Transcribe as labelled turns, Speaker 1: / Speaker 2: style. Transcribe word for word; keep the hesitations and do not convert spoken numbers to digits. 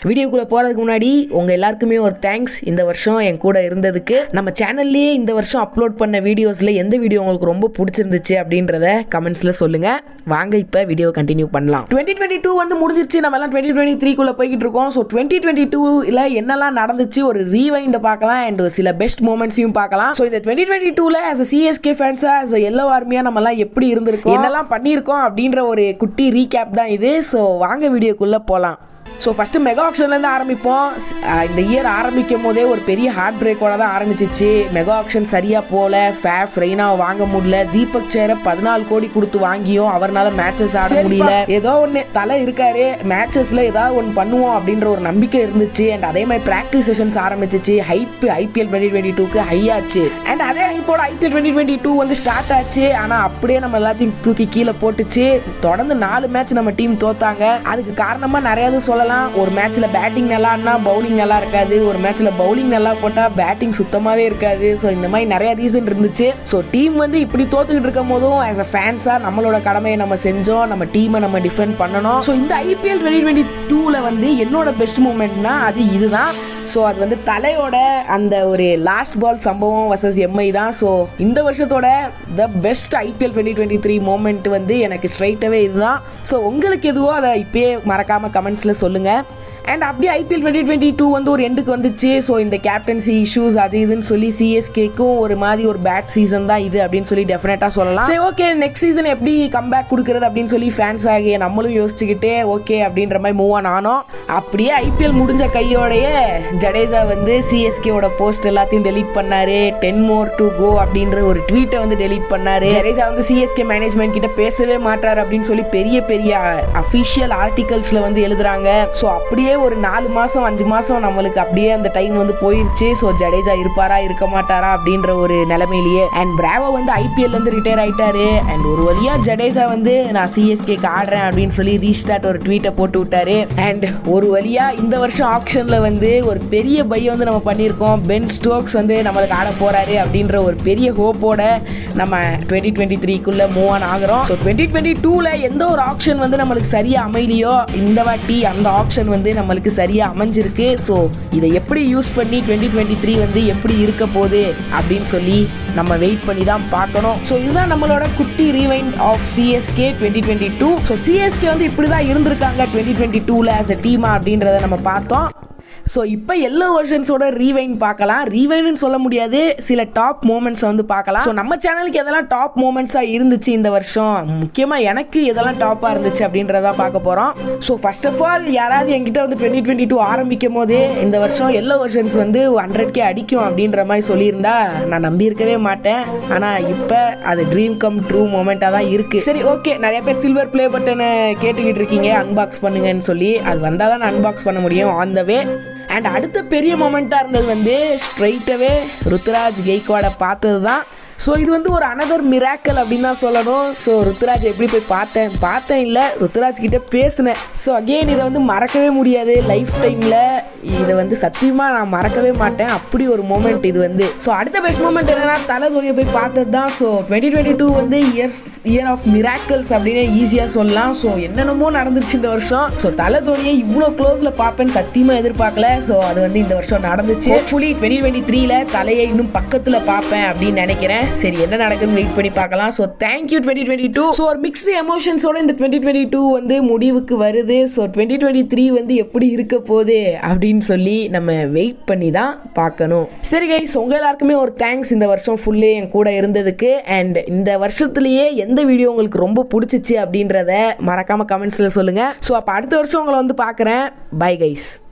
Speaker 1: வீடியோக்குள்ள போறதுக்கு முன்னாடி உங்க எல்லாருக்குமே ஒரு தேங்க்ஸ் இந்த வருஷம் என் கூட இருந்ததுக்கு. நம்ம சேனல்லேயே இந்த வருஷம் அப்லோட் பண்ண வீடியோஸ்ல எந்த வீடியோ உங்களுக்கு ரொம்ப பிடிச்சிருந்துச்சு அப்படின்றத கமெண்ட்ஸ்ல சொல்லுங்க. வாங்க இப்போ வீடியோ கண்டினியூ பண்ணலாம். டுவெண்ட்டி டுவெண்ட்டி டூ வந்து முடிஞ்சிருச்சு. நம்ம எல்லாம் டுவெண்ட்டி டுவெண்ட்டி த்ரீ குள்ள போய்கிட்டு இருக்கோம். ஸோ டுவெண்ட்டி டுவெண்ட்டி டூல என்னெல்லாம் நடந்துச்சு ஒரு ரீவைண்ட் பார்க்கலாம் அண்ட் சில பெஸ்ட் மூமெண்ட்ஸையும் பார்க்கலாம். ஸோ இந்த டுவெண்ட்டி டுவெண்ட்டி டூல ஆஸ் அ சிஎஸ்கே ஃபேன்ஸா ஆஸ் அ எல்லோ ஆர்மியா நம்ம எல்லாம் எப்படி இருந்திருக்கோம், என்னெல்லாம் பண்ணியிருக்கோம் அப்படின்ற ஒரு குட்டி ரீகேப் தான் இது. ஸோ வாங்க வீடியோக்குள்ள போகலாம். ஸோ ஃபஸ்ட்டு மெகா ஆக்ஷன்லேருந்து ஆரம்பிப்போம். இந்த இயர் ஆரம்பிக்கும் போதே ஒரு பெரிய ஹார்ட் பிரேக்கோட தான் ஆரம்பிச்சிச்சு. மெகா ஆக்ஷன் சரியாக போல, ஃபேஃப் ரெய்னாவை வாங்க முடியல, தீபக் சேரை பதினாலு கோடி கொடுத்து வாங்கியும் அவரால் மேட்சஸ் ஆட முடியல. ஏதோ ஒன்று தலை இருக்காரு, மேட்சஸில் ஏதாவது ஒன்று பண்ணுவோம் அப்படின்ற ஒரு நம்பிக்கை இருந்துச்சு. அண்ட் அதே மாதிரி ப்ராக்டிஸ் செஷன்ஸ் ஆரம்பிச்சிச்சு. ஹைப் ஐபிஎல் டுவெண்ட்டி டுவெண்ட்டி டூக்கு ஹை ஆச்சு. அண்ட் அதே ஹைப்போட ஐபிஎல் டுவெண்ட்டி டுவெண்ட்டி டூ வந்து ஸ்டார்ட் ஆச்சு. ஆனால் அப்படியே நம்ம எல்லாத்தையும் தூக்கி கீழே போட்டுச்சு. தொடர்ந்து நாலு மேட்ச் நம்ம டீம் தோத்தாங்க. அதுக்கு காரணமாக நிறையாவது சொல்லலாம். ஒரு மேட்ச்ல பேட்டிங் நல்லா ஆடினா பவுலிங் நல்லா இருக்காது, ஒரு மேட்ச்ல பவுலிங் நல்லா போட்டா பேட்டிங் சுத்தமாவே இருக்காது. ஸோ இந்த மாதிரி நிறைய ரீசன் இருந்துச்சு. ஸோ டீம் வந்து இப்படி தோத்துக்கிட்டு இருக்கும் போதும் ஆஸ் அ ஃபேன்ஸா நம்மளோட கடமையை நம்ம செஞ்சோம், நம்ம டீமை நம்ம டிஃபெண்ட் பண்ணணும். ஸோ இந்த ஐபிஎல் டுவெண்ட்டி டுவெண்ட்டி டூல வந்து என்னோட பெஸ்ட் மூமெண்ட்னா அது இதுதான். ஸோ அது வந்து தலையோட அந்த ஒரு லாஸ்ட் பால் சம்பவம் வர்சஸ் எம்ஐ தான். ஸோ இந்த வருஷத்தோட the best IPL twenty twenty three moment வந்து எனக்கு ஸ்ட்ரைட்டாகவே இதுதான். ஸோ உங்களுக்கு எதுவோ அதை இப்போயே மறக்காமல் கமெண்ட்ஸில் சொல்லுங்கள். அண்ட் அப்படியே ஐபிஎல் டுவெண்ட்டி டுவெண்ட்டி டூ வந்து ஒரு எண்டுக்கு வந்துச்சு. ஸோ இந்த கேப்டன்சி இஷ்யூஸ் அது இதுன்னு சொல்லி சிஎஸ்கேக்கும் ஒரு மாதிரி ஒரு பேட் சீசன் தான் இது அப்படின்னு சொல்லி டெஃபினட்டாக சொல்லலாம். சரி ஓகே, நெக்ஸ்ட் சீசன் எப்படி கம்பேக் கொடுக்குறது அப்படின்னு சொல்லி ஃபேன்ஸ் ஆகிய நம்மளும் யோசிச்சுக்கிட்டே ஓகே அப்படின்ற மாதிரி மூவ் ஆன் ஆனோம். அப்படியே ஐபிஎல் முடிஞ்ச கையோடைய ஜடேஜா வந்து சிஎஸ்கேவோட போஸ்ட் எல்லாத்தையும் டெலீட் பண்ணாரு. டென் மோர் டு கோ அப்படின்ற ஒரு ட்வீட்டை வந்து டெலீட் பண்ணாரு. ஜடேஜா வந்து சிஎஸ்கே மேனேஜ்மெண்ட் கிட்ட பேசவே மாட்டாரு அப்படின்னு சொல்லி பெரிய பெரிய அஃபிஷியல் ஆர்டிகல்ஸ்ல வந்து எழுதுறாங்க. ஸோ அப்படியே ஒரு நாலு மாசம் அஞ்சு மாசம் நம்மளுக்கு அப்படியே அந்த டைம் வந்து போயிருச்சு. ஸோ ஜடேஜா இருப்பாரா இருக்க மாட்டாரா அப்படின்ற ஒரு நிலைமையிலேயே. அண்ட் பிராவோ வந்து ஐபிஎல் வந்து ரிட்டையர் ஆயிட்டாரு. அண்ட் ஒரு வழியா ஜடேஜா வந்து நான் சிஎஸ்கேக்கு ஆடுறேன் அப்படின்னு சொல்லி ரீஸ்டார்ட் ஒரு ட்வீட்டை போட்டு விட்டாரு. அண்ட் ஒரு வழியா இந்த வருஷம் ஆக்ஷன்ல வந்து ஒரு பெரிய பை வந்து நம்ம பண்ணியிருக்கோம். பென் ஸ்டோக்ஸ் வந்து நம்மளுக்கு ஆட போறாரு அப்படின்ற ஒரு பெரிய ஹோப்போட நம்ம டுவெண்ட்டி டுவெண்ட்டி த்ரீக்குள்ள மூவ் ஆன் ஆகிறோம். ஸோ டுவெண்ட்டி டுவெண்ட்டி டூல எந்த ஒரு ஆக்ஷன் வந்து நம்மளுக்கு சரியா அமையலையோ இந்த வாட்டி அந்த ஆக்ஷன் வந்து நம்மளுக்கு சரியா அமைஞ்சிருக்கு. ஸோ இதை எப்படி யூஸ் பண்ணி டுவெண்ட்டி டுவெண்ட்டி த்ரீ வந்து எப்படி இருக்க போகுது அப்படின்னு சொல்லி நம்ம வெயிட் பண்ணி தான் பார்க்கணும். ஸோ இதுதான் நம்மளோட குட்டி rewind of CSK twenty twenty two. So CSK வந்து இப்படி தான் இருந்திருக்காங்க டுவெண்ட்டி டுவெண்ட்டி டூல ஆஸ் அ டீமா அப்படின்றத நம்ம பார்த்தோம். ஸோ இப்போ எல்லோ வெர்ஷன்ஸோட ரீவைண்ட் பார்க்கலாம். ரீவைண்ட்னு சொல்ல முடியாது, சில டாப் மூமெண்ட்ஸை வந்து பார்க்கலாம். ஸோ நம்ம சேனலுக்கு எதெல்லாம் டாப் மூமெண்ட்ஸாக இருந்துச்சு இந்த வருஷம், முக்கியமாக எனக்கு எதெல்லாம் டாப்பாக இருந்துச்சு அப்படின்றத பார்க்க போகிறோம். ஸோ ஃபர்ஸ்ட் ஆஃப் ஆல் யாராவது என்கிட்ட வந்து டுவெண்ட்டி டுவெண்ட்டி டூ ஆரம்பிக்கும் போதே இந்த வருஷம் எல்லோ வெர்ஷன்ஸ் வந்து ஹண்ட்ரட் கே அடிக்கும் அப்படின்ற மாதிரி சொல்லியிருந்தா நான் நம்பியிருக்கவே மாட்டேன். ஆனால் இப்போ அது ட்ரீம் கம் ட்ரூ மூமெண்ட்டாக தான் இருக்குது. சரி ஓகே, நிறைய பேர் சில்வர் ப்ளே பட்டனை கேட்டுக்கிட்டு இருக்கீங்க அன்பாக்ஸ் பண்ணுங்கன்னு சொல்லி. அது வந்தால் தான் நான் அன்பாக்ஸ் பண்ண முடியும் ஆன் த வே. அண்ட் அடுத்த பெரிய மொமெண்ட்டாக இருந்தது வந்து ஸ்ட்ரைட்டாகவே ருத்ராஜ் கெய்க்வாடை பார்த்தது தான். ஸோ இது வந்து ஒரு அனதர் மிராக்கல் அப்படின்னு தான் சொல்லணும். ஸோ ருத்ராஜ் எப்படி போய் பார்த்தேன் பார்த்தேன் இல்லை ருத்ராஜ் கிட்ட பேசினேன். ஸோ அகெயின் இதை வந்து மறக்கவே முடியாது லைஃப் டைமில். இதை வந்து சத்தியமாக நான் மறக்கவே மாட்டேன். அப்படி ஒரு மூமெண்ட் இது வந்து. ஸோ அடுத்த பெஸ்ட் மூமெண்ட் என்னன்னா தலை தோனியை போய் பார்த்தது தான். ஸோ டுவெண்ட்டி டுவெண்ட்டி டூ வந்து இயர்ஸ் இயர் ஆஃப் மிராக்கல்ஸ் அப்படின்னு ஈஸியாக சொல்லலாம். ஸோ என்னென்னமோ நடந்துச்சு இந்த வருஷம். ஸோ தலை தோனியை இவ்வளோ க்ளோஸில் பார்ப்பேன்னு சத்தியமாக எதிர்பார்க்கல. ஸோ அது வந்து இந்த வருஷம் நடந்துச்சு. ஹோப்ஃபுல்லி டுவெண்ட்டி டுவெண்ட்டி த்ரீல தலையை இன்னும் பக்கத்தில் பார்ப்பேன் அப்படின்னு நினைக்கிறேன். சரி என்ன நடக்குதுன்னு வெயிட் பண்ணி பார்க்கலாம். So thank you twenty twenty two. So ஒரு மிக்ஸ்டு எமோஷன்ஸோட இந்த டுவெண்ட்டி டுவெண்ட்டி டூ வந்து முடிவுக்கு வருது. ஸோ டுவெண்ட்டி டுவெண்ட்டி த்ரீ வந்து எப்படி இருக்க போகுது அப்படின்னு சொல்லி நம்ம வெயிட் பண்ணி தான் பார்க்கணும். சரி கைஸ், உங்க எல்லாருக்குமே ஒரு தேங்க்ஸ் இந்த வருஷம் ஃபுல்லே என் கூட இருந்ததுக்கு. அண்ட் இந்த வருஷத்துலேயே எந்த வீடியோ உங்களுக்கு ரொம்ப பிடிச்சிச்சு அப்படின்றத மறக்காம கமெண்ட்ஸில் சொல்லுங்க. ஸோ அப்போ அடுத்த வருஷம் உங்களை வந்து பார்க்குறேன். Bye guys.